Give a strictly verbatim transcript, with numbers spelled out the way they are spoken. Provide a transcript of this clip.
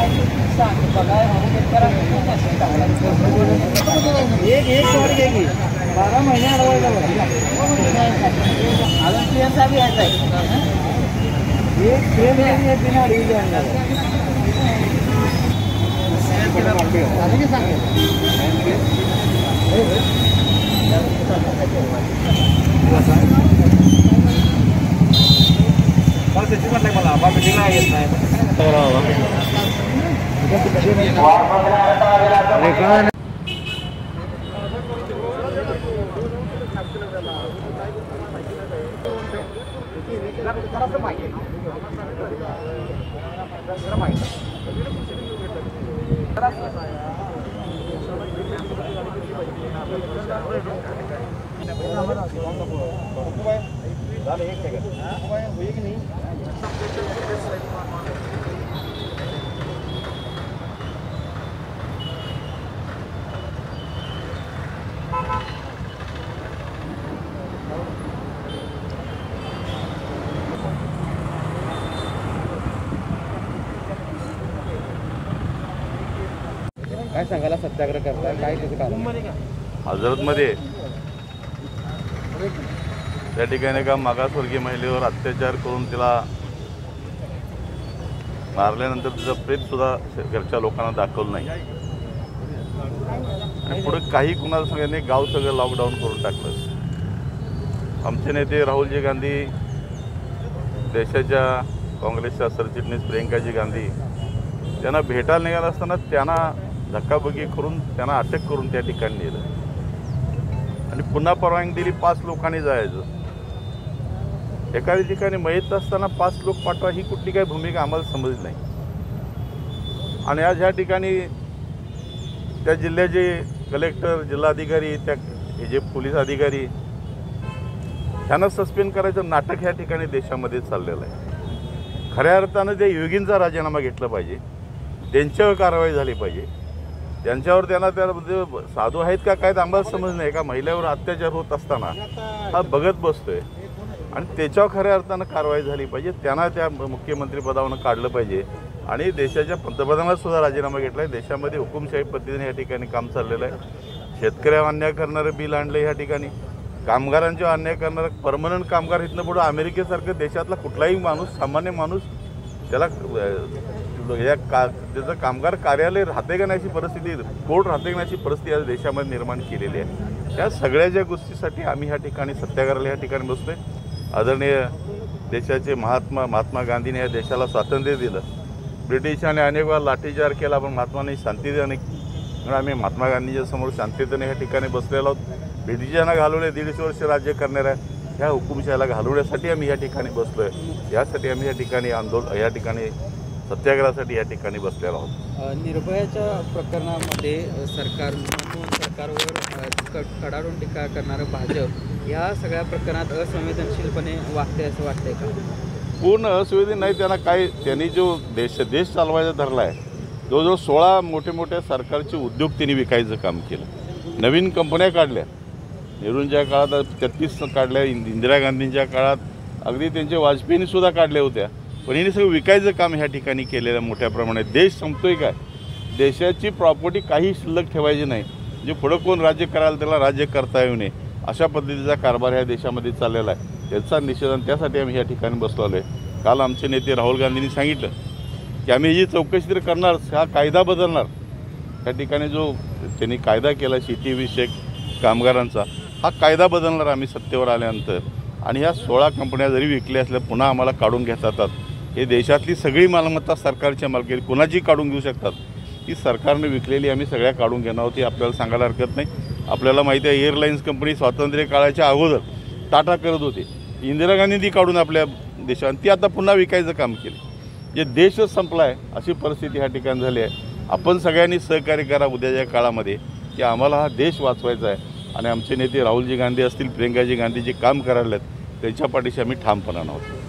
एक एक कवर घ्यायची बारा महिने अडवायचा अजून प्रियांचा बी यायचा आहे एक ट्रेन एक दिन अडवी जाणार मला बा मिटिंगला येत नाही काय सांगायला सत्याग्रह करताय काय त्याचं कारण हजरतमध्ये त्या ठिकाणी का मागासवर्गीय महिलेवर अत्याचार करून तिला मारल्यानंतर तिचं प्रेत सुद्धा घरच्या लोकांना दाखवलं नाही आणि पुढे काही कुणाला सांगितलं नाही गाव सगळं लॉकडाऊन करून टाकलं। आमचे नेते राहुलजी गांधी देशाच्या काँग्रेसच्या सरचिटणीस प्रियंकाजी गांधी त्यांना भेटायला निघाला असताना त्यांना धक्काबुक्की करून त्यांना अटक करून त्या ठिकाणी नेलं आणि पुन्हा परवानगी दिली पाच लोकांनी जायचं। एखाद्या ठिकाणी माहीत असताना पाच लोक पाठवा ही कुठली काही भूमिका आम्हाला समजली नाही आणि आज ह्या ठिकाणी त्या जिल्ह्याचे कलेक्टर जिल्हाधिकारी त्या हे जे पोलीस अधिकारी त्यांना सस्पेंड करायचं नाटक ह्या ठिकाणी देशामध्ये चाललेलं आहे। खऱ्या अर्थानं त्या योगींचा राजीनामा घेतला पाहिजे, त्यांच्यावर कारवाई झाली पाहिजे, त्यांच्यावर त्यांना त्यामध्ये साधू आहेत का काय आम्हाला समज नाही का महिलेवर अत्याचार होत असताना हा बघत बसतोय आणि त्याच्यावर खऱ्या अर्थानं कारवाई झाली पाहिजे, त्यांना त्या मुख्यमंत्रीपदावरून काढलं पाहिजे आणि देशाच्या पंतप्रधानांना सुद्धा राजीनामा घेतला आहे। देशामध्ये हुकुमशाही पद्धतीने या ठिकाणी काम चाललेलं आहे। शेतकऱ्यावर अन्याय करणारं बिल आणलं ह्या ठिकाणी, कामगारांच्यावर अन्याय करणारं परमनंट कामगार इथनं पुढं अमेरिकेसारखं देशातला कुठलाही माणूस सामान्य माणूस त्याला या का त्याचं कामगार कार्यालय राहते का नाही परिस्थिती कोर्ट राहते का नाही परिस्थिती आज देशामध्ये निर्माण केलेली आहे। त्या सगळ्या ज्या गोष्टीसाठी आम्ही ह्या ठिकाणी सत्याग्रहाला ह्या ठिकाणी बसतोय। आदरणीय देशाचे महात्मा महात्मा गांधीने या देशाला स्वातंत्र्य दिलं, ब्रिटिशांनी अनेक वेळा लाठीचार केला पण महात्माने शांती दिली म्हणून आम्ही महात्मा गांधीच्या समोर शांततेने ह्या ठिकाणी बसलेलो आहोत। ब्रिटिशांना घालवले दीडशे वर्ष राज्य करणाऱ्या ह्या हुकुमशाहीला घालवण्यासाठी आम्ही या ठिकाणी बसलोय। यासाठी आम्ही या ठिकाणी आंदोलन या ठिकाणी सत्याग्रहासाठी या ठिकाणी बसलेलो आहोत। निर्भयाच्या प्रकरणामध्ये सरकार सरकारवर कडाडून टीका करणारं भाजप या सगळ्या प्रकरणात असंवेदनशीलपणे वागते असं वाटतंय का? पूर्ण असंवेदन नाही, त्यांना काय त्यांनी जो देश देश चालवायचा धरला आहे जवळजवळ सोळा मोठे मोठे सरकारचे उद्योग त्यांनी विकायचं काम केलं, नवीन कंपन्या काढल्या, नेहरूंच्या काळात तेहतीस काढल्या, इंदिरा गांधींच्या काळात अगदी त्यांच्या वाजपेयींनी सुद्धा काढल्या होत्या, पण यांनी सगळं विकायचं काम ह्या ठिकाणी केलेलं मोठ्या प्रमाणात। देश संपतोय काय, देशाची प्रॉपर्टी काही शिल्लक ठेवायची नाही, जे पुढं कोण राज्य करायला त्याला राज्य करता येऊ नये अशा पद्धतीचा कारभार ह्या देशामध्ये चाललेला आहे। त्याचा निषेध त्यासाठी आम्ही या ठिकाणी बसलो आहे। काल आमचे नेते राहुल गांधींनी सांगितलं की आम्ही ही चौकशी तर करणार, हा कायदा बदलणार। त्या ठिकाणी जो त्यांनी कायदा केला शेतीविषयक कामगारांचा हा कायदा बदलणार आम्ही सत्तेवर आल्यानंतर आणि ह्या सोळा कंपन्या जरी विकल्या असल्या पुन्हा आम्हाला काढून घेतात। हे देशातली सगळी मालमत्ता सरकारच्या मालकीची कुणाची काढून घेऊ शकतात, ती सरकारने विकलेली आम्ही सगळ्या काढून घेणार होती आपल्याला सांगायला हरकत नाही। आपल्याला माहिती आहे एअरलाईन्स कंपनी स्वातंत्र्य काळाच्या अगोदर टाटा करत होते, इंदिरा गांधींनी काढून आपल्या देशात ती आता पुन्हा विकायचं काम केलं। जे देशच संपला आहे अशी परिस्थिती ह्या ठिकाणी झाली आहे। आपण सगळ्यांनी सहकार्य करा उद्याच्या काळामध्ये की आम्हाला हा देश वाचवायचा आहे आणि आमचे नेते राहुलजी गांधी असतील प्रियंकाजी गांधी जे काम करायला आहेत त्यांच्या पाठीशी आम्ही ठामपणानं आहोत।